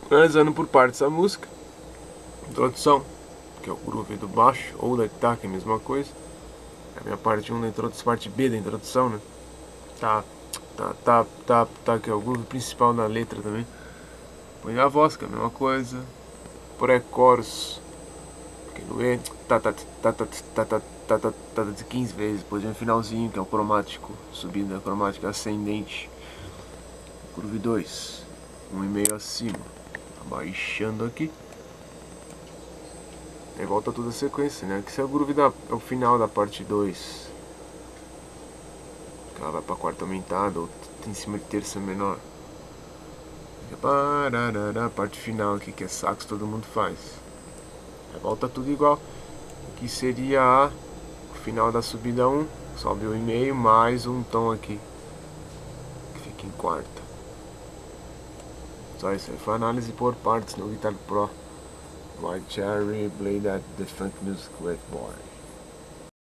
Analisando por partes a música. Introdução, que é o groove do baixo, ou da guitarra, que é a mesma coisa. É a minha parte 1 da introdução, parte B da introdução, né? Tá, que é o groove principal na letra também. Põe a voz, que é a mesma coisa. Pré-chorus, que não é de 15 vezes. Depois vem o finalzinho, que é o cromático, subindo a cromática ascendente. Groove 2, 1,5 acima. Abaixando aqui. Aí volta toda a sequência, né? Que esse é o groove é o final da parte 2. Que ela vai pra quarta aumentada ou em cima de terça menor. A parte final aqui, que é sax, todo mundo faz. Aí volta tudo igual. Aqui seria o final da subida 1. Sobe 1,5 mais um tom aqui, que fica em quarta. Só isso aí. Foi análise por partes no Guitar Pro. White Cherry, Play That The Funk Music Wet Boy.